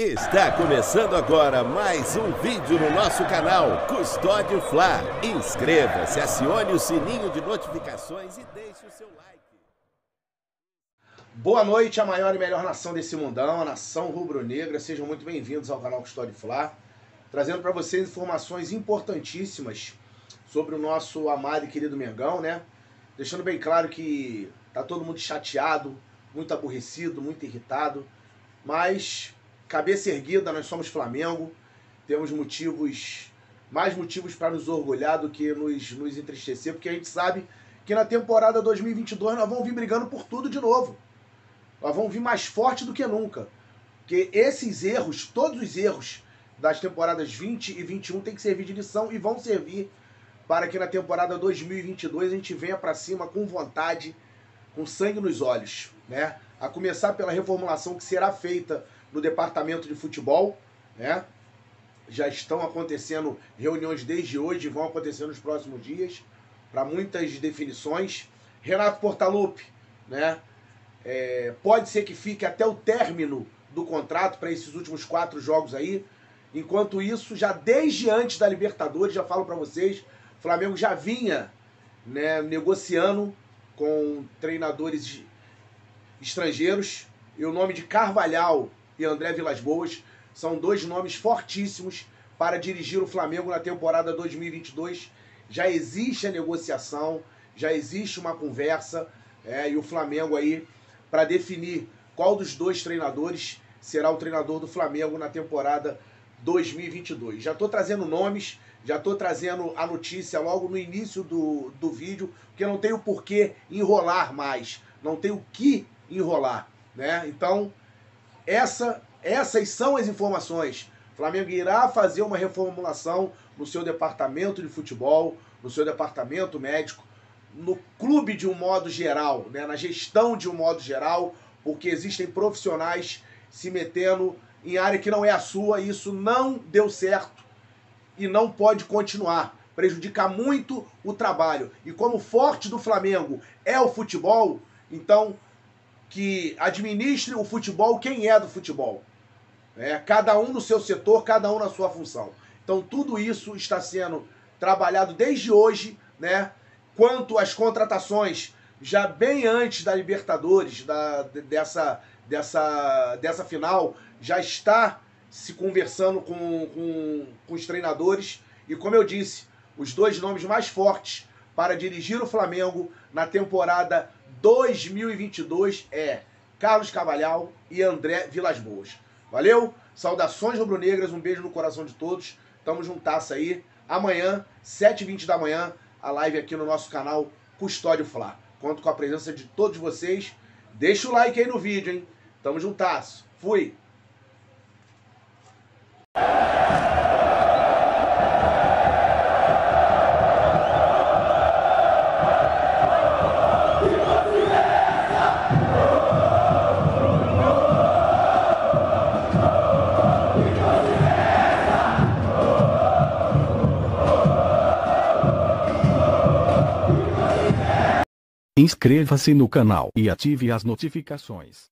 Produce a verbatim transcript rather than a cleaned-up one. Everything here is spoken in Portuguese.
Está começando agora mais um vídeo no nosso canal Custódio Fla. Inscreva-se, acione o sininho de notificações e deixe o seu like. Boa noite, a maior e melhor nação desse mundão, a nação rubro-negra. Sejam muito bem-vindos ao canal Custódio Fla, trazendo para vocês informações importantíssimas sobre o nosso amado e querido Mengão, né? Deixando bem claro que tá todo mundo chateado, muito aborrecido, muito irritado, mas cabeça erguida, nós somos Flamengo, temos motivos, mais motivos para nos orgulhar do que nos, nos entristecer, porque a gente sabe que na temporada dois mil e vinte e dois nós vamos vir brigando por tudo de novo. Nós vamos vir mais forte do que nunca. Porque esses erros, todos os erros das temporadas vinte e vinte e um tem que servir de lição e vão servir para que na temporada dois mil e vinte e dois a gente venha para cima com vontade, com sangue nos olhos, né? A começar pela reformulação que será feita no departamento de futebol, né? Já estão acontecendo reuniões desde hoje e vão acontecer nos próximos dias para muitas definições. Renato Portaluppi, né? É, pode ser que fique até o término do contrato para esses últimos quatro jogos aí. Enquanto isso, já desde antes da Libertadores, já falo para vocês, o Flamengo já vinha, né, negociando com treinadores estrangeiros, e o nome de Carvalhal e André Vilas-Boas são dois nomes fortíssimos para dirigir o Flamengo na temporada dois mil e vinte e dois. Já existe a negociação, já existe uma conversa, é, e o Flamengo aí para definir qual dos dois treinadores será o treinador do Flamengo na temporada dois mil e vinte e dois. Já estou trazendo nomes, já estou trazendo a notícia logo no início do, do vídeo, porque não tem o porquê enrolar mais, não tem o que enrolar, né? Então, essa, essas são as informações. O Flamengo irá fazer uma reformulação no seu departamento de futebol, no seu departamento médico, no clube de um modo geral, né? Na gestão de um modo geral, porque existem profissionais se metendo em área que não é a sua, e isso não deu certo e não pode continuar. Prejudica muito o trabalho. E como o forte do Flamengo é o futebol, então que administre o futebol quem é do futebol. É, cada um no seu setor, cada um na sua função. Então tudo isso está sendo trabalhado desde hoje, né? Quanto às contratações, já bem antes da Libertadores, da, dessa, dessa, dessa final, já está se conversando com, com, com os treinadores. E como eu disse, os dois nomes mais fortes para dirigir o Flamengo na temporada dois mil e vinte e dois é Carlos Carvalhal e André Vilas-Boas. Valeu? Saudações rubro-negras, um beijo no coração de todos. Tamo juntasso aí. Amanhã, sete e vinte da manhã, a live aqui no nosso canal Custódio Fla. Conto com a presença de todos vocês. Deixa o like aí no vídeo, hein? Tamo juntasso. Fui! Inscreva-se no canal e ative as notificações.